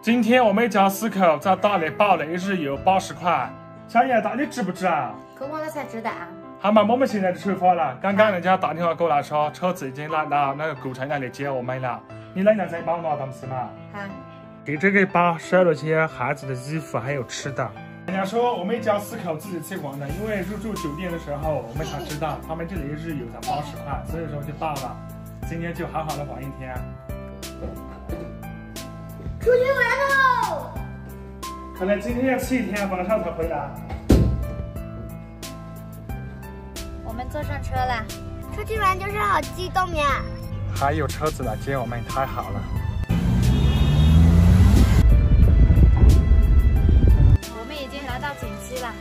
今天我们一家4口在大理报了一日游80块。小叶，到底值不值啊？ 可我了才知道啊。 好嘛，我们现在就出发了。刚刚人家打电话过来说，车子已经来到那个古城那里接我们了。你能来再帮我拿东西吗？ 好。 给这个包收了些孩子的衣服还有吃的。人家说我们一家4口自己去玩的，因为入住酒店的时候我们才知道他们这里一日游才80块，所以说就报了。今天就好好的玩一天。 出去玩喽！ 可能今天要去一天，晚上才回来。 我们坐上车了， 出去玩就是好激动呀！ 还有车子来接我们，太好了。 我们已经来到景区了。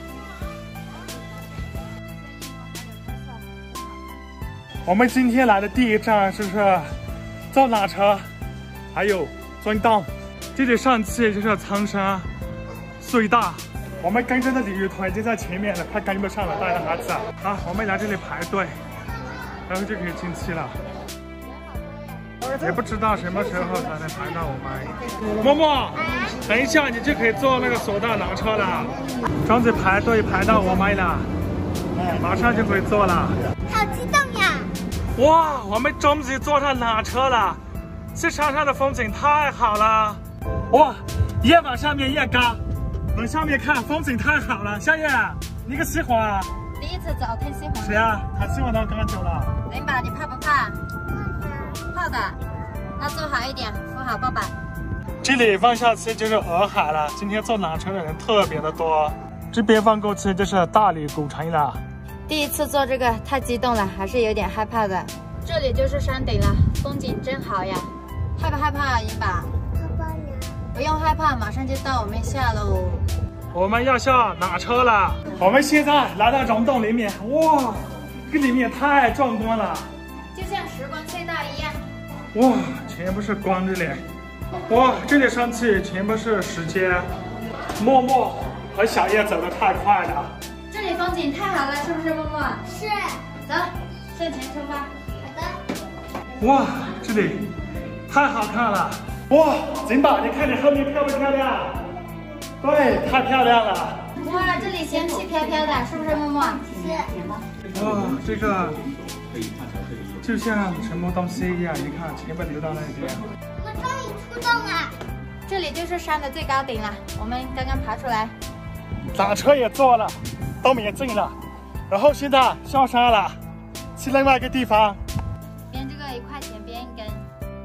我们今天来的第一站就是坐缆车，还有钻洞。这里上去就是苍山隧道。我们跟着的旅游团已经在前面了，快跟不上了，带着孩子。好，我们来这里排队，然后就可以进去了。也不知道什么时候才能排到我们。默默，等一下你就可以坐那个索道缆车了。庄子排队排到我们了，马上就可以坐了。 好激动呀！ 哇，我们终于坐上缆车了，这山上的风景太好了。哇，越往上面越高，往上面看风景太好了。小叶，你可喜欢啊？ 第一次走，挺喜欢。 是啊，他喜欢到刚久了。 林宝，你怕不怕？怕的，那坐好一点，扶好爸爸。 这里望下去就是洱海了。今天坐缆车的人特别的多，这边望过去就是大理古城了。 第一次坐这个太激动了，还是有点害怕的。这里就是山顶了，风景真好呀。害不害怕啊，银宝？不用害怕，马上就到我们下喽。 我们要下缆车了。我们现在来到溶洞里面，哇，这里面太壮观了， 就像时光隧道一样。 哇，全部是光这里。哇，这里上去全部是时间。默默和小叶走得太快了。 这里风景太好了，是不是默默？ 是。 走，向前出发。 好的。哇，这里太好看了。哇，景宝，你看你后面漂不漂亮？对，太漂亮了。 哇，这里仙气飘飘的，是不是默默？ 是。 哇，这个就像什么东西一样，你看全部流到那边。 我们终于出洞了。 这里就是山的最高顶了，我们刚刚爬出来。 缆车也坐了，洞也进了，然后现在下山了，去另外一个地方。 编这个1块钱编一根。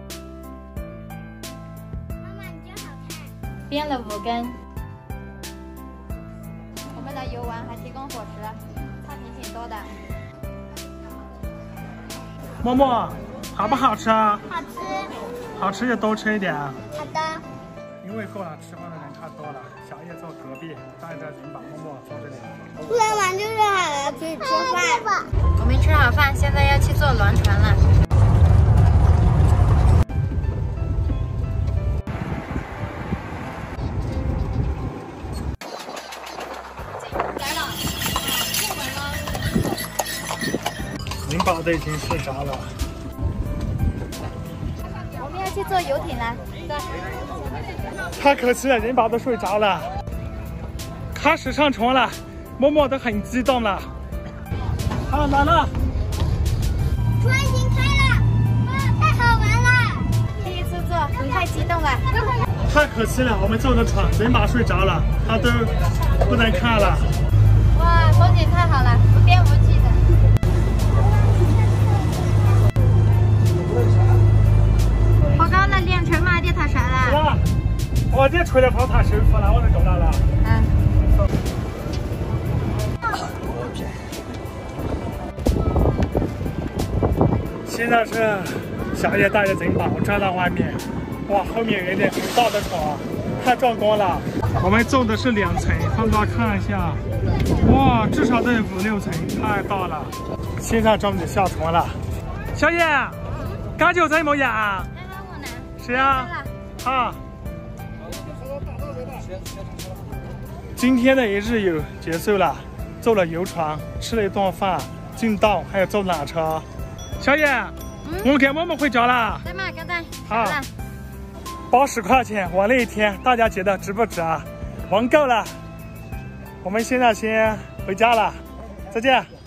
编了5根。我们来游玩还提供伙食，菜品挺多的。 默默，好不好吃啊？ 好吃。 好吃就多吃一点。 好的。 因为过来吃饭的人太多了，小叶坐隔壁，带着银宝、默默坐这里。 出来玩就是好了，可以吃饭。 我们吃好饭，现在要去坐轮船了。 银宝都已经睡着了。 我们要去坐游艇了，走。 太可惜了，银宝都睡着了。开始上船了，默默都很激动了。好，来了。 船已经开了，哇，太好玩了！ 第一次坐，太激动了。 太可惜了，我们坐的船，银宝睡着了，他都不能看了。 哇，风景太好了，无边无际的。好高了，练成嘛的太帅了。 是吧？我这吹的风太舒服了，我都够到了。 嗯。 现在是小叶带着银宝站在外面，哇，后面有点很大的船，太壮观了。我们坐的是2层，放大看一下，哇，至少得有5、6层，太大了。现在终于下船了。小叶，感觉怎么样？ 还好我呢。 是啊。好。今天的一日游结束了，坐了游船，吃了一顿饭，进洞，还有坐缆车。小叶，我们跟默默回家了。 对嘛，刚才。 好。 80块钱玩了一天，大家觉得值不值啊？玩够了，我们现在先回家了，再见。